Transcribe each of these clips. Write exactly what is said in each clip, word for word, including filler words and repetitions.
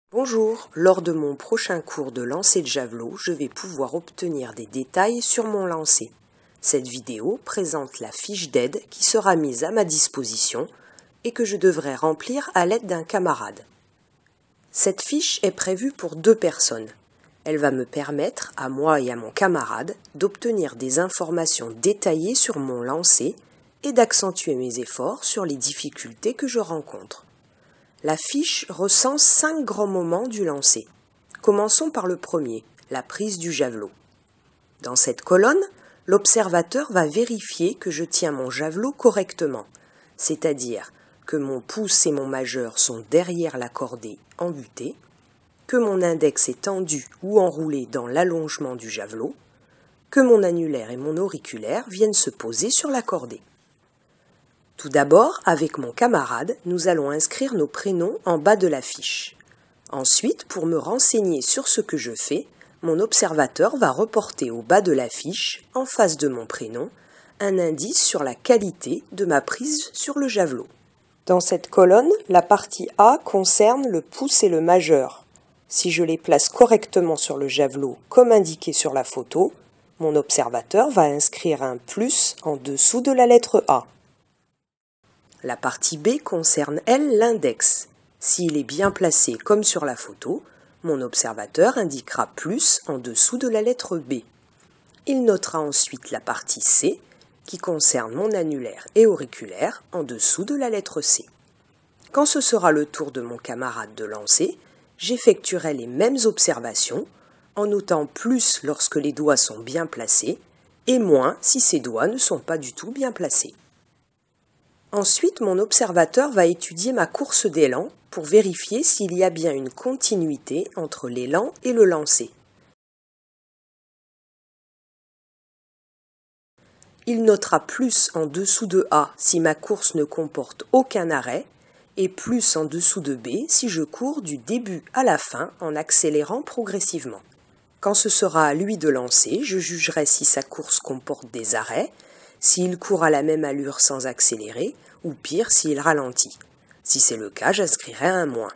Bonjour, lors de mon prochain cours de lancer de javelot, je vais pouvoir obtenir des détails sur mon lancer. Cette vidéo présente la fiche d'aide qui sera mise à ma disposition et que je devrai remplir à l'aide d'un camarade. Cette fiche est prévue pour deux personnes. Elle va me permettre, à moi et à mon camarade, d'obtenir des informations détaillées sur mon lancer et d'accentuer mes efforts sur les difficultés que je rencontre. La fiche recense cinq grands moments du lancer. Commençons par le premier, la prise du javelot. Dans cette colonne, l'observateur va vérifier que je tiens mon javelot correctement, c'est-à-dire que mon pouce et mon majeur sont derrière la cordée en butée, que mon index est tendu ou enroulé dans l'allongement du javelot, que mon annulaire et mon auriculaire viennent se poser sur la cordée. Tout d'abord, avec mon camarade, nous allons inscrire nos prénoms en bas de la fiche. Ensuite, pour me renseigner sur ce que je fais, mon observateur va reporter au bas de la fiche, en face de mon prénom, un indice sur la qualité de ma prise sur le javelot. Dans cette colonne, la partie A concerne le pouce et le majeur. Si je les place correctement sur le javelot comme indiqué sur la photo, mon observateur va inscrire un plus en dessous de la lettre A. La partie B concerne, elle, l'index. S'il est bien placé comme sur la photo, mon observateur indiquera plus en dessous de la lettre B. Il notera ensuite la partie C, qui concerne mon annulaire et auriculaire, en dessous de la lettre C. Quand ce sera le tour de mon camarade de lancer, j'effectuerai les mêmes observations, en notant plus lorsque les doigts sont bien placés, et moins si ces doigts ne sont pas du tout bien placés. Ensuite, mon observateur va étudier ma course d'élan pour vérifier s'il y a bien une continuité entre l'élan et le lancer. Il notera plus en dessous de A si ma course ne comporte aucun arrêt et plus en dessous de B si je cours du début à la fin en accélérant progressivement. Quand ce sera à lui de lancer, je jugerai si sa course comporte des arrêts, s'il court à la même allure sans accélérer, ou pire s'il ralentit. Si c'est le cas, j'inscrirai un moins.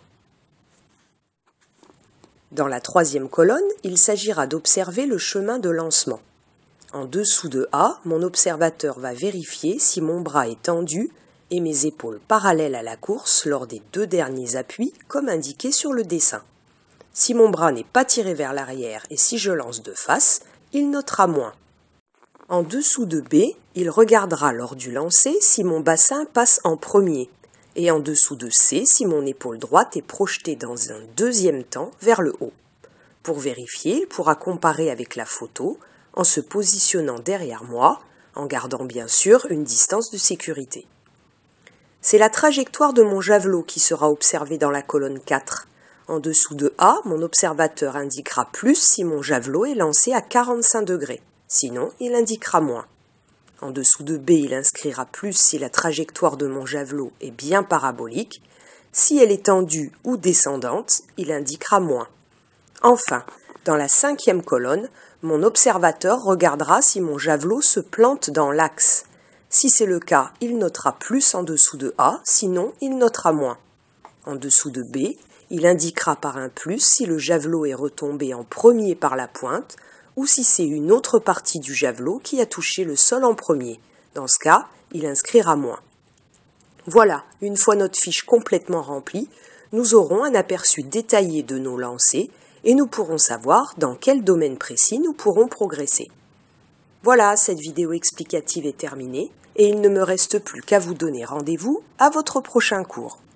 Dans la troisième colonne, il s'agira d'observer le chemin de lancement. En dessous de A, mon observateur va vérifier si mon bras est tendu et mes épaules parallèles à la course lors des deux derniers appuis, comme indiqué sur le dessin. Si mon bras n'est pas tiré vers l'arrière et si je lance de face, il notera moins. En dessous de B, il regardera lors du lancer si mon bassin passe en premier, et en dessous de C si mon épaule droite est projetée dans un deuxième temps vers le haut. Pour vérifier, il pourra comparer avec la photo en se positionnant derrière moi, en gardant bien sûr une distance de sécurité. C'est la trajectoire de mon javelot qui sera observée dans la colonne quatre. En dessous de A, mon observateur indiquera plus si mon javelot est lancé à quarante-cinq degrés. Sinon, il indiquera moins. En dessous de B, il inscrira plus si la trajectoire de mon javelot est bien parabolique. Si elle est tendue ou descendante, il indiquera moins. Enfin, dans la cinquième colonne, mon observateur regardera si mon javelot se plante dans l'axe. Si c'est le cas, il notera plus en dessous de A, sinon il notera moins. En dessous de B, il indiquera par un plus si le javelot est retombé en premier par la pointe, ou si c'est une autre partie du javelot qui a touché le sol en premier. Dans ce cas, il inscrira moins. Voilà, une fois notre fiche complètement remplie, nous aurons un aperçu détaillé de nos lancers et nous pourrons savoir dans quel domaine précis nous pourrons progresser. Voilà, cette vidéo explicative est terminée et il ne me reste plus qu'à vous donner rendez-vous à votre prochain cours.